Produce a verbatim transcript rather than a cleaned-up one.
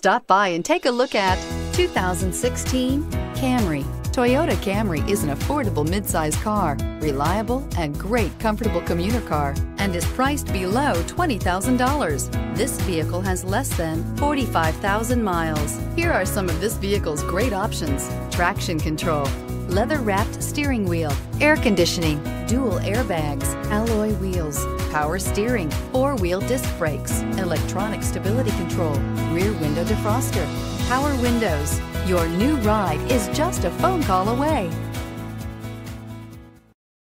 Stop by and take a look at two thousand sixteen Camry. Toyota Camry is an affordable midsize car, reliable and great comfortable commuter car, and is priced below twenty thousand dollars. This vehicle has less than forty-five thousand miles. Here are some of this vehicle's great options: traction control, leather-wrapped steering wheel, air conditioning, dual airbags, alloy wheels, power steering, four-wheel disc brakes, electronic stability control, rear window defroster, power windows. Your new ride is just a phone call away.